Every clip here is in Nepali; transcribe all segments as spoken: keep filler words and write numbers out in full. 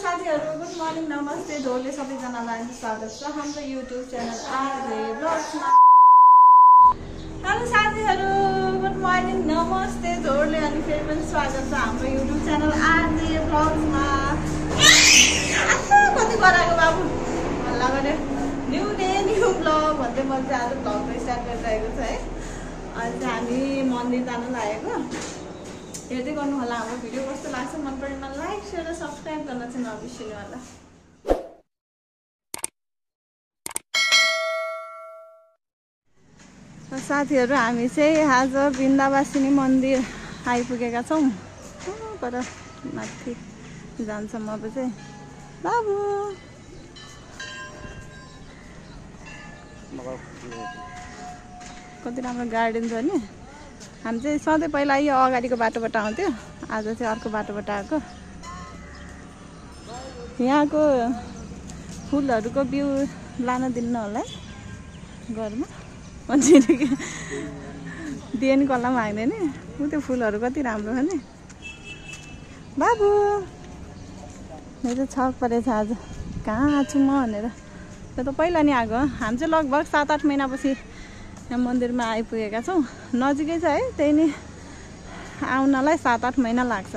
साथीहरु गुड मर्निङ नमस्ते ढोले सबैजनालाई स्वागत छ हाम्रो युट्युब च्यानल आरजे ब्लग्समा। हेलो साथीहरु गुड मर्निङ नमस्ते ढोले अनि फेरि पनि स्वागत छ हाम्रो युट्युब च्यानल आरजे ब्लग्समा। कति गराको बाबु हल्ला गरे न्यू डे न्यू ब्लग भन्दै म चाहिँ आज ब्लग स्टार्ट गरिरहेको छु है। आज हामी मन्दिर जान लागेको हेर्दै गर्नु होला हाम्रो भिडियो कस्तो लाग्छ मन परेमा लाइक शेयर र सब्स्क्राइब गर्न चाहिँ नबिर्सिनु होला। साथीहरु हामी चाहिँ आज वृन्दावासिनी मन्दिर आइपुगेका छौं। पर माथि जान्छौं अब चाहिँ बाबु कति राम्रो गार्डन छ नि। हामी चाहिँ सधैँ पहिला यो अगाडिको बाटोबाट आउँथ्यो, आज चाहिँ अर्को बाटोबाट आएको। यहाँको फुलहरूको बिउ लान दिन्न होला है घरमा मान्छेले दिए नि कसलाई माग्दैन नि। ऊ त्यो फुलहरू कति राम्रो हो नि। बाबु मेरो चाहिँ छक परेछ आज कहाँ छु म भनेर। त्यो त पहिला नि आएको। हामी चाहिँ लगभग सात आठ महिनापछि यहाँ मन्दिरमा आइपुगेका छौँ। नजिकै छ है, त्यही नि आउनलाई सात आठ महिना लाग्छ।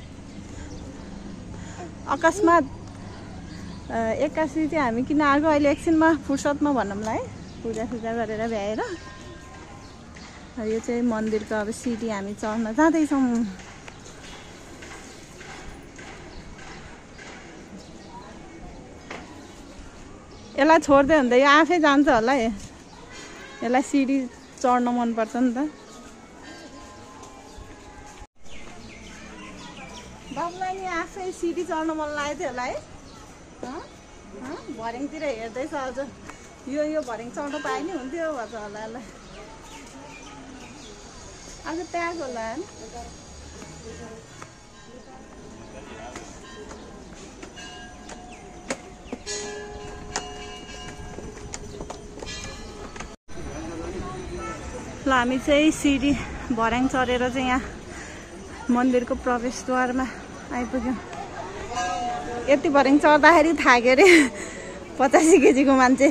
अकस्मात एक्कासी चाहिँ हामी किन आएको अहिले एकछिनमा फुर्सदमा भनौँला है, पूजासुजा गरेर भ्याएर। यो चाहिँ मन्दिरको अब सिडी हामी चढ्न जाँदैछौँ। यसलाई छोड्दै हुँदा यो आफै जान्छ होला है। यसलाई सिडी चढ्न मनपर्छ नि त। बाबुलाई नि आफै सिडी चढ्न मन लागेको थियो होला है। भर्याङतिर हेर्दैछ अझ यो यो भर्याङ चढ्न पाए नि हुन्थ्यो भन्छ होला यसलाई। आज प्याज होला है। ल हामी चाहिँ सिडी भर्याङ चढेर चाहिँ यहाँ मन्दिरको प्रवेशद्वारमा आइपुग्यौँ। यति भर्याङ चढ्दाखेरि थाक्यो अरे पचासी केजीको मान्छे।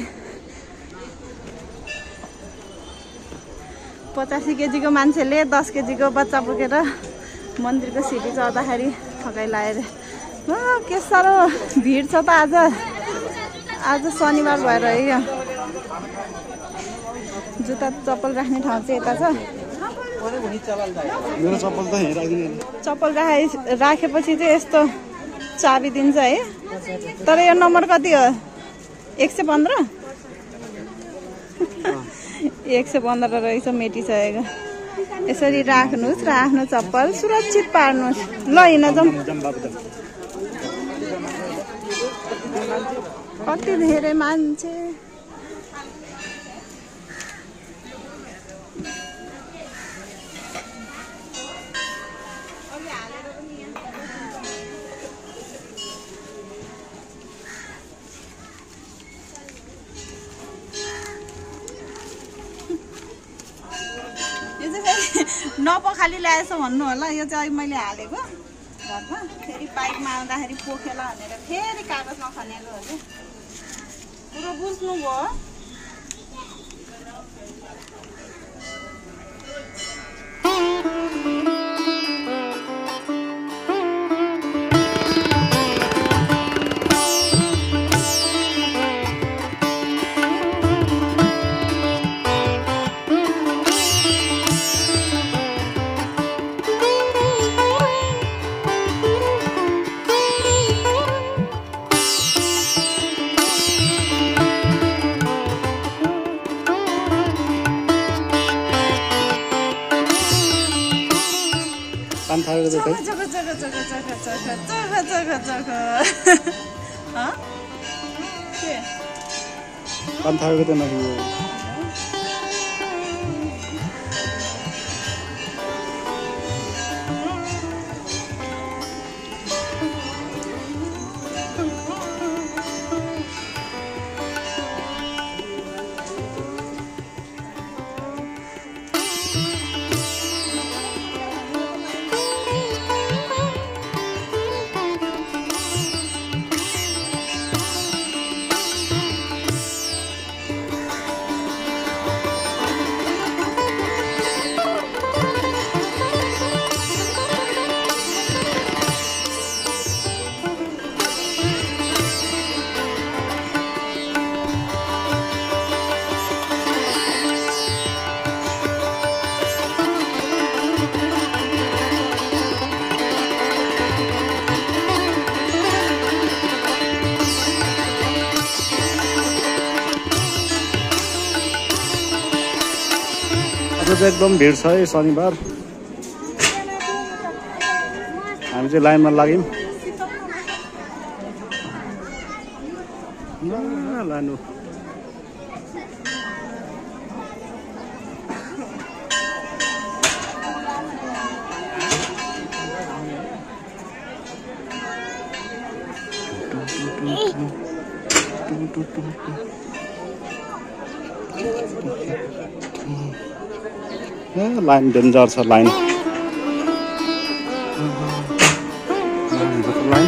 पचासी केजीको मान्छेले दस केजीको बच्चा बोकेर मन्दिरको सिडी चढ्दाखेरि थकाइ लाग्यो अरे। के साह्रो भिड छ त आज। आज शनिबार भएर है। जुत्ता चप्पल राख्ने ठाउँ चाहिँ यता छ। मेरो चप्पल त राखिदिनु। चप्पल राखे राखेपछि चाहिँ यस्तो चाबी दिन्छ है। तर यो नम्बर कति हो? एक सय पन्ध्र एक सय पन्ध्र रहेछ मेटिसकेको। यसरी राख्नुहोस् र आफ्नो चप्पल सुरक्षित पार्नुहोस्। ल हिँड जाउँ। कति धेरै मान्छे। नपखाली ल्याएछ भन्नु होला। यो चाहिँ अहिले मैले हालेको घरमा। फेरि बाइकमा आउँदाखेरि पोखेला भनेर फेरि कागजमा खनेलो हो कि। पुरो बुझ्नुभयो। पान थालेको त नदियो। चाहिँ एकदम भिड छ है शनिबार। हामी चाहिँ लाइनमा लाग्यौँ। लानु लाइन डेन्जर छ लाइन लाइन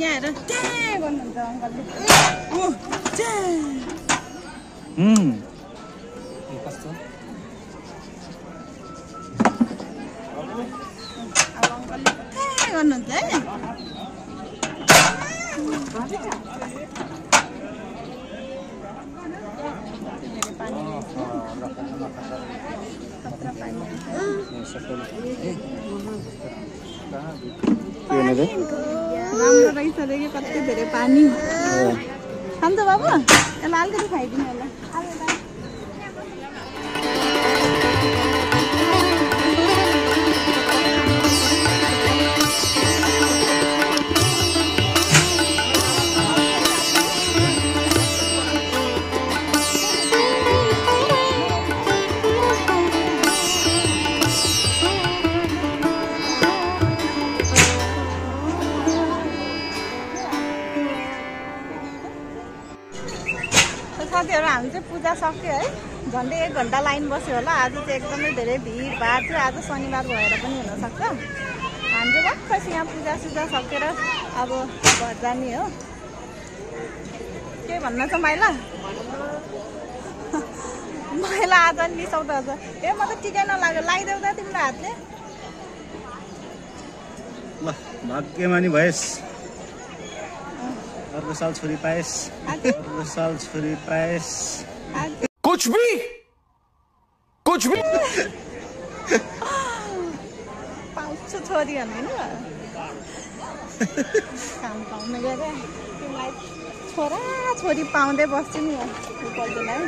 यहाँ हेर च्या गर्नुहुन्छ अङ्कलले ओ च्या उम् अब अङ्कलले च्या गर्नुहुन्छ है राम्रो रहेछ अरे कि कति धेरै पानी खान्छ बाबु यसलाई अलिकति खाइदिनु होला साथीहरू हामी चाहिँ पूजा सक्यो है झन्डै एक घन्टा लाइन बस्यो होला आज चाहिँ एकदमै धेरै भिडभाड थियो आज शनिबार भएर पनि हुनसक्छ हामी चाहिँ भर्खर यहाँ पूजा सुजा सकेर अब घर जाने हो के भन्न छ माइला माइला आज निसाउँदा छ ए म त टिकै नलाग्यो लगाइदेऊ त तिम्रो हातले ल भाग्यमानी भएस् अर्को साल छोरी पाएस् अर्को साल छोरी पाएस् कुछ भी कुछ भी पाउँछु छोरी भन्दैन काम पाउनु गएर तिमीलाई छोरा छोरी पाउँदै बस्छु नि पर्दैन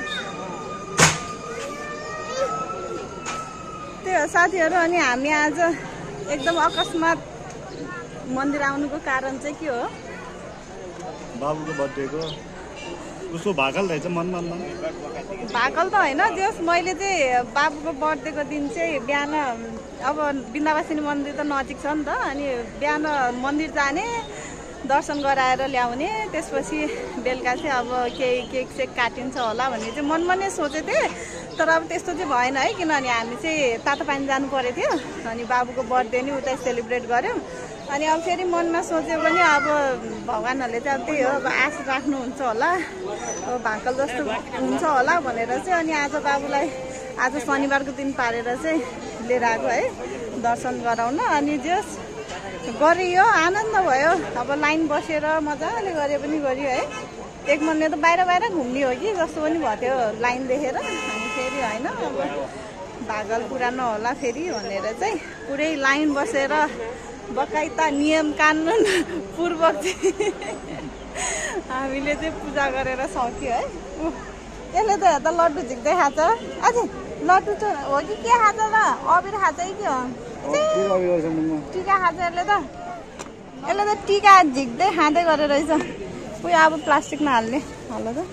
त्यही हो साथीहरू अनि हामी आज एकदम अकस्मात मन्दिर आउनुको कारण चाहिँ के हो बाबुको बर्थडेको उसको भाकल रहेछ मन मनमा भाकल त होइन जस मैले चाहिँ बाबुको बर्थडेको दिन चाहिँ बिहान अब बिन्दावासिनी मन्दिर त नजिक छ नि त अनि बिहान मन्दिर जाने दर्शन गराएर ल्याउने त्यसपछि बेलुका चाहिँ अब केही केक सेक काटिन्छ होला भन्ने चाहिँ मनमा नै सोचेको थिएँ तर अब त्यस्तो चाहिँ भएन है किनभने हामी चाहिँ तातो पानी जानु परेको थियो अनि बाबुको बर्थडे नि उतै सेलिब्रेट गऱ्यौँ अनि अब फेरि मनमा सोच्यो पनि अब भगवान्हरूले चाहिँ अब त्यही हो अब आश राख्नुहुन्छ होला अब भाकल जस्तो हुन्छ होला भनेर चाहिँ अनि आज बाबुलाई आज शनिबारको दिन पारेर चाहिँ लिएर आएको है दर्शन गराउन अनि जस गरियो आनन्द भयो अब लाइन बसेर मजाले गरे पनि गरियो है एक मनले त बाहिर बाहिर घुम्ने हो कि जस्तो पनि भयो त्यो लाइन देखेर अनि फेरि होइन अब भागल पुरा नहोला फेरि भनेर चाहिँ पुरै लाइन बसेर बकाइता नियम कानुन पूर्वक चाहिँ हामीले चाहिँ पूजा गरेर सक्यो है यसले त त लड्डु झिक्दै खान्छ अझै लड्डु त हो कि के खान्छ त अबिर खान्छ कि के हो टिका खान्छ यसले त यसले त टिका झिक्दै खाँदै गरेर रहेछ उयो अब प्लास्टिकमा हाल्ने हाल त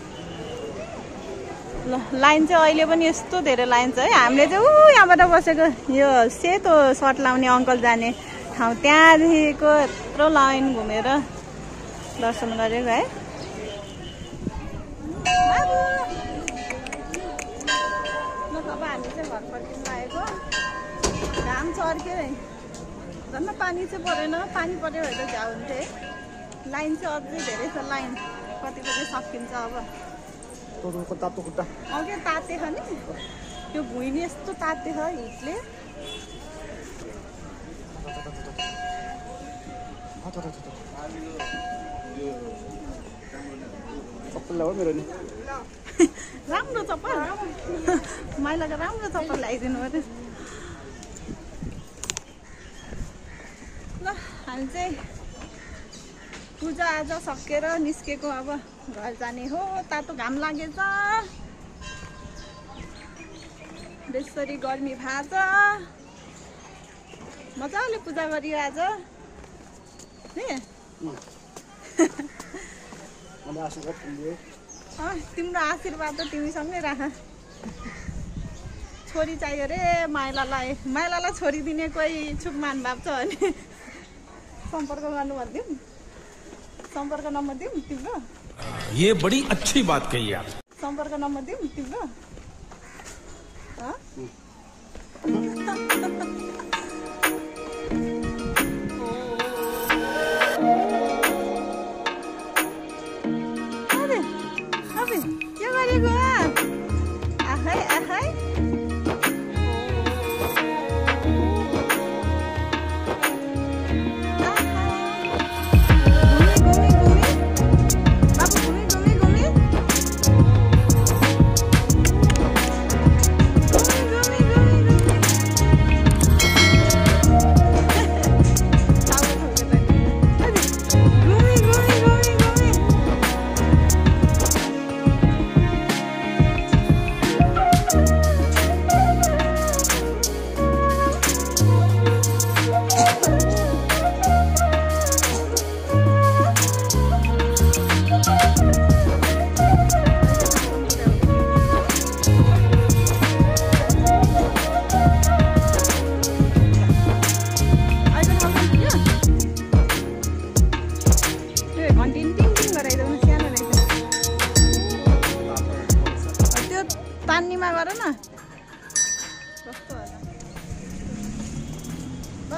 ल लाइन चाहिँ अहिले पनि यस्तो धेरै लाइन छ है हामीले चाहिँ ऊ यहाँबाट बसेको यो सेतो सर्ट लाउने अङ्कल जाने ठाउँ त्यहाँदेखिको यत्रो लाइन घुमेर दर्शन गरेको है अब हामी चाहिँ घर फर्किनु लागेको घाम चर्क्यो है झन् पानी चाहिँ परेन पानी पऱ्यो भने त झ्याउ हुन्थ्यो है लाइन चाहिँ अझै धेरै छ लाइन कति कति सकिन्छ अब तातो खुट्टा अघि ताते छ नि त्यो भुइँ नि यस्तो ताते छ हिटले चप्पल ल्याऊ मेरो नि राम्रो चप्पल माइलाको राम्रो चप्पल ल्याइदिनु पर्यो ल हामी चाहिँ पूजा आज सकेर निस्केको अब घर जाने हो तातो घाम लागेछ बेसरी गर्मी भाछ मजाले पूजा गरियो आज तिम्रो आशीर्वाद त तिमीसँगै राख छोरी चाहियो रे माइलालाई माइलालाई छोरी दिने कोही इच्छुक मान भाव छ भने सम्पर्क गर्नु भनिदिउँ सम्पर्क नम्बर दिउँ तिम्रो ये बड़ी अच्छी बात कही आप सम्पर्क नम्बर दिउँ तिम्रो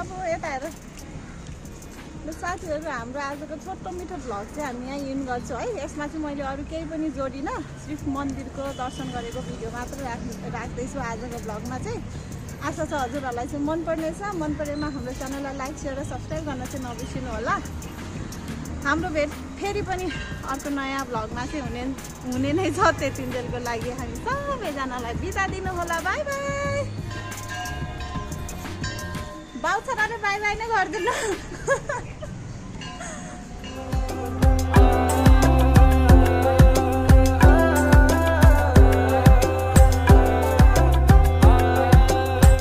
बाबु यता हेर ल साथीहरू हाम्रो आजको छोटो मिठो भ्लग चाहिँ हामी यहाँ इन गर्छौँ है। यसमा चाहिँ मैले अरू केही पनि जोडिनँ, सिर्फ मन्दिरको दर्शन गरेको भिडियो मात्र राख् राख्दैछु आजको भ्लगमा चाहिँ। आशा छ हजुरहरूलाई चाहिँ मन पर्नेछ। मन परेमा हाम्रो च्यानललाई लाइक सेयर र सब्सक्राइब गर्न चाहिँ नबिर्सिनु होला। हाम्रो भेट फेरि पनि अर्को नयाँ भ्लगमा चाहिँ हुने हुने नै छ। त्यतिन्जेलको लागि हामी सबैजनालाई बिदा दिनु होला। Bye bye. बाउ छोराले बाई बाई नै गरिदिनु।